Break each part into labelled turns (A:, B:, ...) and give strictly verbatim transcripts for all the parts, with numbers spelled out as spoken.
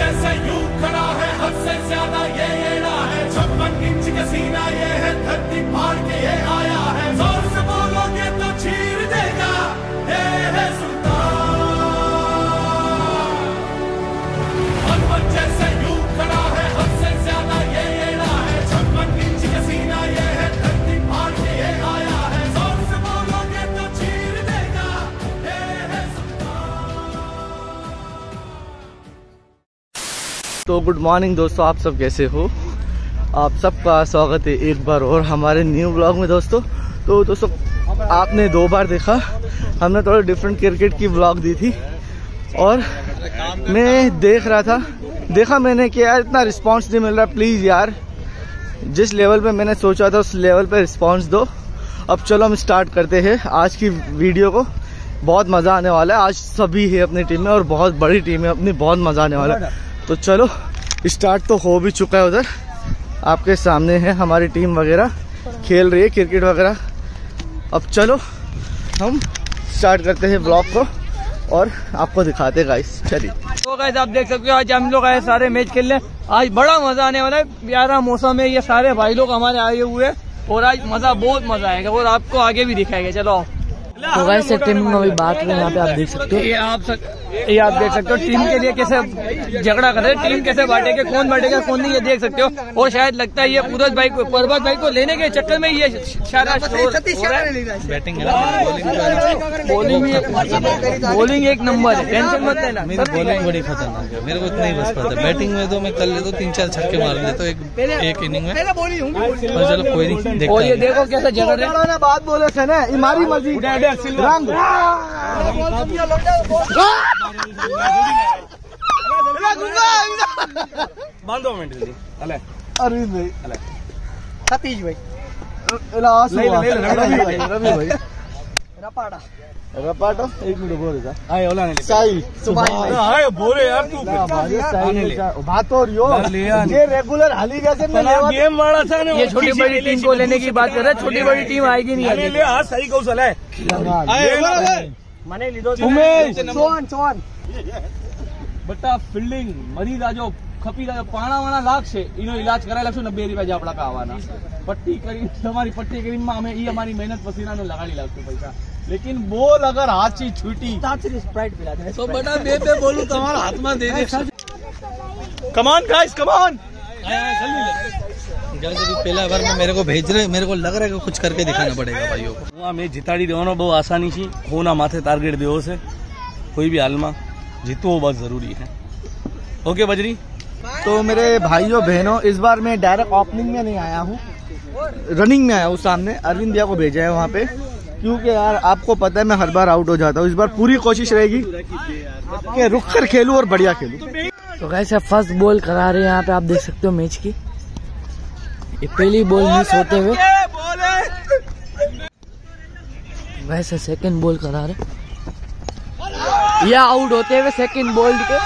A: जैसे यूं खड़ा है, हद से ज्यादा ये एड़ा है, छप्पन इंच का सीना ये है, धरती फाड़ के ये आया है, जोर से बोलोगे तो चीर देगा, ये है सुल्तान। हनुमान जैसे यूं खड़ा है, हद से ज्यादा ये एड़ा है, छप्पन इंच का सीना ये है, धरती फाड़ के ये आया है, जोर से बोलोगे तो चीर देगा, ये है सुल्तान।
B: तो गुड मॉर्निंग दोस्तों, आप सब कैसे हो? आप सबका स्वागत है एक बार और हमारे न्यू ब्लॉग में दोस्तों। तो दोस्तों आपने दो बार देखा, हमने थोड़ा डिफरेंट क्रिकेट की ब्लॉग दी थी और मैं देख रहा था, देखा मैंने कि यार इतना रिस्पांस नहीं मिल रहा, प्लीज़ यार जिस लेवल पे मैंने सोचा था उस लेवल पे रिस्पांस दो। अब चलो हम स्टार्ट करते हैं आज की वीडियो को। बहुत मज़ा आने वाला है, आज सभी है अपनी टीम में और बहुत बड़ी टीम है अपनी, बहुत मज़ा आने वाला है। तो चलो स्टार्ट तो हो भी चुका है, उधर आपके सामने है हमारी टीम वगैरह खेल रही है क्रिकेट वगैरह। अब चलो हम स्टार्ट करते हैं ब्लॉग को और आपको दिखाते हैं गाइस, चलिए।
C: तो गाइस आप देख सकते हो आज हम लोग आए सारे मैच खेलने, आज बड़ा मजा आने वाला है, प्यारा मौसम है, ये सारे भाई लोग हमारे आए हुए हैं और आज मजा बहुत मजा आएगा और आपको आगे भी दिखाएगा। चलो
D: तो गाइस टीम में अभी बात करें, यहाँ पे आप देख सकते हो,
C: ये आप सक, ये आप देख सकते हो टीम के लिए कैसे झगड़ा कर रहे हैं, टीम कैसे बांटेगा, कौन बांटेगा कौन नहीं, ये देख सकते हो। और शायद लगता है ये पूरज भाई को, परबत भाई को लेने के चक्कर में ये सारा बैटिंग बॉलिंग बॉलिंग एक नंबर है, टेंशन मत लेना।
E: मेरी बॉलिंग बड़ी खतरनाक है, मेरे को इतना ही बस पड़ता है। बैटिंग में तो मैं कर लेता हूँ, तीन चार छक्के मार लेता हूँ एक एक इनिंग में, पर चलो कोई नहीं।
C: और ये देखो कैसे झगड़ रहे हैं,
B: बात बोले थे ना, इमारी मर्जी रंग
E: बांधो मिनट जल्दी। अले
B: अरविंद भाई,
E: अले
C: सतीश भाई,
B: रवि भाई, रवि भाई
C: रपाड़ा
B: रपाटो एक मिनट बोल रहा
E: आए ओला ने
B: साहिल
E: आए बोले यार तू
B: बात और यो ये रेगुलर हाली कैसे में लेवा
E: गेम वाला था ना,
C: ये छोटी बड़ी टीम को लेने की बात कर रहे हैं, छोटी बड़ी टीम आएगी नहीं आएगी।
E: ले हां सही कौशल है। आए
C: मने लीधो
E: उमेश
C: सोहन सोहन
E: बट्टा फील्डिंग मरी राजो खपी राजो पाणा वाणा लागशे इनो इलाज कराय लागशो नब्बे रुपया जापड़ा का आवाना पट्टी करी તમારી પટ્ટી કરીને માં અમે ઈ અમારી મહેનત પસીનાનો લગાડી લાગતો પૈસા, लेकिन बोल अगर हाथ से छूटी
C: साथ स्प्राइट पिला दे
E: तो बड़ा बे पे बोलू तुम्हारा हाथ में दे दे। Come on guys come on, जल्दी जल्दी पहला बार में मेरे को भेज रहे, मेरे को लग रहा है कि कुछ करके दिखाना पड़ेगा भाइयों को। वहाँ मैं जिताड़ी देवानो बहुत आसानी से होना माथे टारगेट देवो से कोई भी हाल में जीतवो बहुत जरूरी है। ओके बजरी।
B: तो मेरे भाइयों बहनों, इस बार मैं डायरेक्ट ओपनिंग में नहीं आया हूँ, रनिंग में आया हूँ। सामने अरविंद भैया को भेजा है वहाँ पे, क्योंकि यार आपको पता है मैं हर बार आउट हो जाता हूँ। इस बार पूरी कोशिश रहेगी कि रुक कर खेलूं और बढ़िया खेलूं।
D: तो गाइस फर्स्ट बॉल करा रहे हैं यहाँ पे, आप देख सकते हो मैच की, ये पहली बॉल मिस होते हुए वैसे सेकंड बॉल करा रहे, या आउट होते हुए सेकंड बॉल पे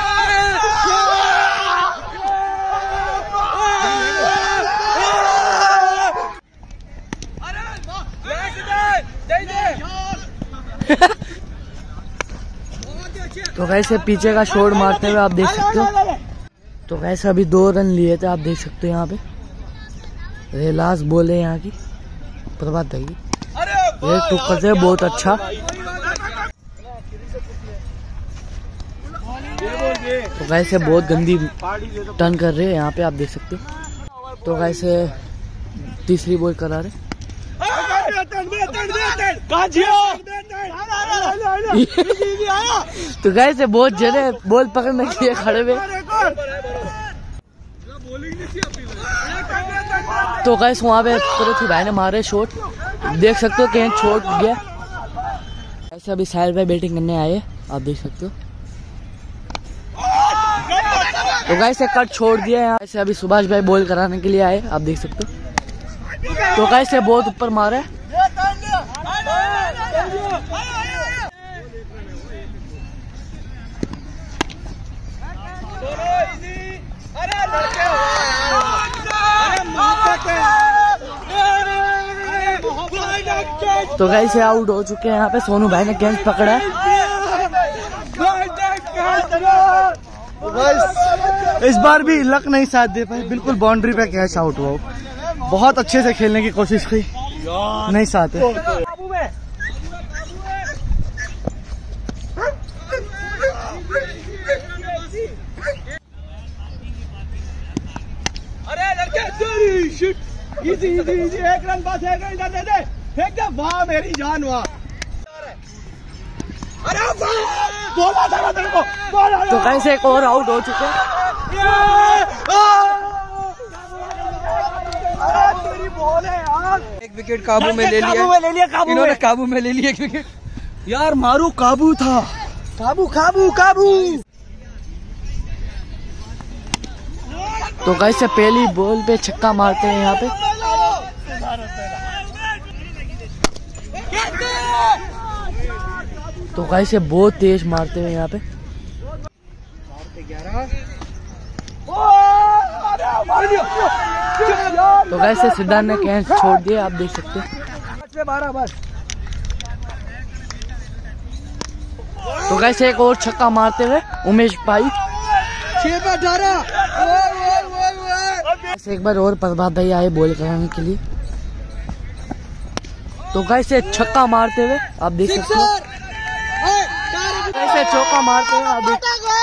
D: तो वैसे पीछे का शॉट मारते हुए आप देख सकते हो। तो वैसे अभी दो रन लिए थे, आप देख सकते हो यहाँ पे रेलास बॉल है यहाँ की, प्रभात भाई ये टुक्कर से बहुत अच्छा। तो वैसे बहुत गंदी टर्न कर रहे हैं यहाँ पे, आप देख सकते हो। तो वैसे तीसरी बॉल करा रहे तो गाइस बहुत जने बॉल पकड़ने के लिए खड़े हुए। तो गाइस वहाँ पे पृथ्वी भाई ने मारे शॉट, देख सकते हो कहीं छोड़ गया। ऐसे अभी साहिल भाई बैटिंग करने आए, आप देख सकते हो। तो गाइस से कट छोड़ दिया यहाँ, ऐसे अभी सुभाष भाई बॉल कराने के लिए आए, आप देख सकते हो। तो गाइस से बहुत ऊपर मारे, तो गाइस से आउट हो चुके हैं यहाँ पे। सोनू भाई ने कैच पकड़ा है।
B: बस इस बार भी लक नहीं साथ दे पाए, बिल्कुल बाउंड्री पे कैच आउट हुआ। बहुत अच्छे से खेलने की कोशिश की, नहीं साथ है।
E: अरे लड़के इजी इजी इजी एक रन बस, एक रन दे दे, फेंक दे। वाह मेरी जान वाह। अरे वाह बोला था तेरे को, बोला।
D: तो कैसे एक और आउट हो चुके हैं।
E: तेरी बॉल है यार।
C: एक विकेट काबू में ले लिया,
E: काबू में ले लिया, काबू
C: इन्होंने
E: में
C: काबू में ले लिया एक विकेट।
B: यार मारू काबू था,
E: काबू काबू काबू।
D: तो कैसे पहली बॉल पे छक्का मारते हैं यहाँ पे। तो कैसे बहुत तेज मारते हैं यहाँ पे। तो कैसे सिद्धार्थ ने कैच छोड़ दिए, आप देख सकते हैं।
E: बारह बस।
D: तो कैसे एक और छक्का मारते हुए उमेश भाई।
E: छह पे अठारह।
D: ऐसे एक बार और प्रभात भाई आए बॉल कराने के लिए। तो कैसे छक्का मारते हुए आप देख सकते हो, कैसे चौका मारते हुए आप देख।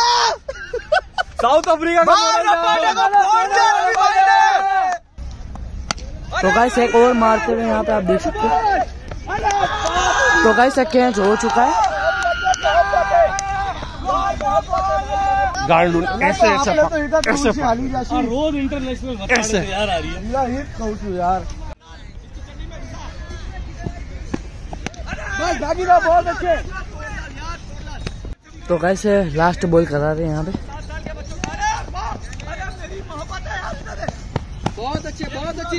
E: साउथ अफ्रीका का
D: तो कैसे एक और मारते हुए यहाँ पे आप देख सकते हो। तो कैसे कैच हो चुका है।
B: ऐसे ऐसे
E: रोज इंटरनेशनल
B: ऐसे
E: यार आ रही है
B: यार।
E: बस बाकी ना बहुत अच्छे।
D: तो कैसे लास्ट बॉल करा रहे हैं यहाँ पे।
E: बहुत अच्छे बहुत अच्छी।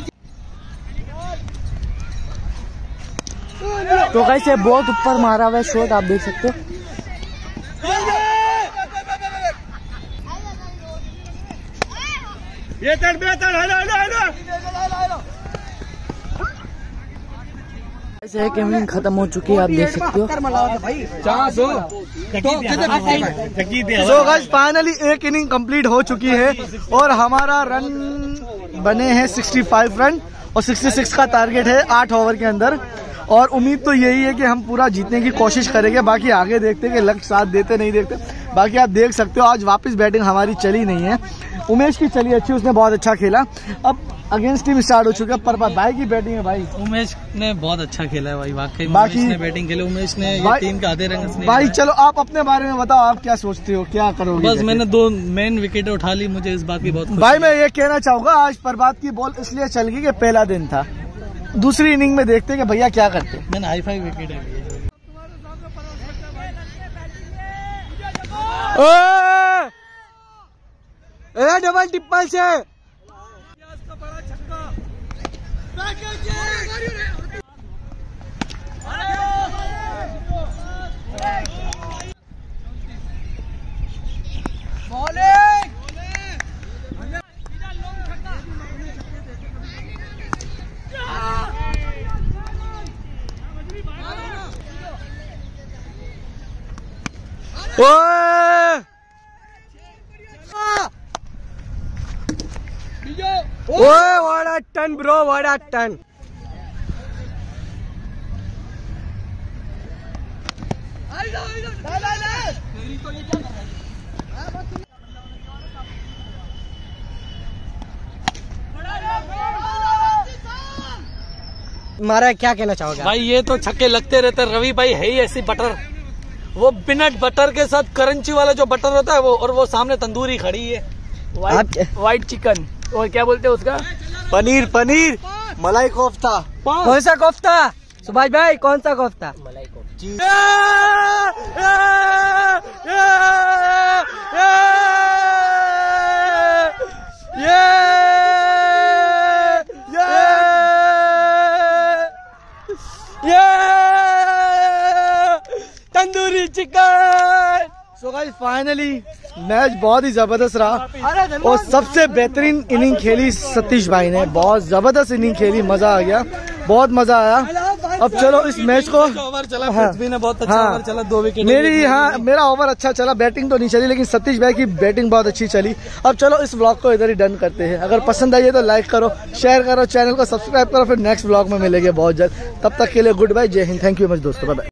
D: तो कैसे बहुत ऊपर मारा हुआ है शॉट, आप देख सकते हो।
E: ये तर बेहतर हेलो हेलो हेलो।
D: ऐसे एक इनिंग खत्म हो चुकी है, आप देख सकते हो।
B: सो गाइस फाइनली एक इनिंग कंप्लीट हो चुकी है और हमारा रन बने हैं पैंसठ रन और छियासठ का टारगेट है आठ ओवर के अंदर। और उम्मीद तो यही है कि हम पूरा जीतने की कोशिश करेंगे, बाकी आगे देखते हैं कि लक साथ देते नहीं देते। बाकी आप देख सकते हो आज वापस बैटिंग हमारी चली नहीं है, उमेश की चली अच्छी, उसने बहुत अच्छा खेला। अब अगेंस्ट टीम स्टार्ट हो चुका है। प्रभात भाई की बैटिंग है भाई।
C: उमेश ने बहुत अच्छा खेला है भाई, वाकई में
B: बाकी-
C: उमेश ने बैटिंग खेली। उमेश ने ये
B: भाई-
C: टीम का आधे रंग से
B: भाई चलो आप अपने बारे में बताओ, आप क्या सोचते हो, क्या करोगे।
C: बस मैंने दो मेन विकेट उठा ली, मुझे इस बात की बहुत खुशी
B: भाई
C: है।
B: मैं ये कहना चाहूंगा आज प्रभात की बॉल इसलिए चल गई कि पहला दिन था, दूसरी इनिंग में देखते हैं कि भैया क्या करते हैं।
C: मैंने हाई फाइव विकेट है।
B: डबल टिप्पल से ओए what a ton bro, what a ton.
D: मारा क्या कहना चाहोगे
C: भाई ये तो छक्के लगते रहते। रवि भाई है ही ऐसी बटर, वो पीनट बटर के साथ करंची वाला जो बटर होता है वो, और वो सामने तंदूरी खड़ी है व्हाइट चिकन, और क्या बोलते हैं उसका,
B: पनीर पनीर मलाई कोफ्ता।
D: कौन सा कोफ्ता सुभाष भाई, कौन सा kofta. Malai kofta.
B: Tandoori chicken. So guys finally match बहुत ही जबरदस्त रहा और सबसे बेहतरीन इनिंग खेली सतीश भाई ने, बहुत जबरदस्त इनिंग खेली, मजा आ गया, बहुत मजा आया। अब चलो इस मैच को
E: ओवर चला,
B: हाँ,
E: पृथ्वी ने बहुत अच्छा
B: हाँ,
E: ओवर चला, दो विकेट
B: मेरी हाँ मेरा ओवर अच्छा चला, बैटिंग तो नहीं चली लेकिन सतीश भाई की बैटिंग बहुत अच्छी चली। अब चलो इस व्लॉग को इधर ही डन करते हैं। अगर पसंद आई है तो लाइक करो, शेयर करो, चैनल को सब्सक्राइब करो। फिर नेक्स्ट व्लॉग में मिलेंगे बहुत जल्द, तब तक के लिए गुड बाय, जय हिंद, थैंक यू मच दोस्तों, बाय बाय।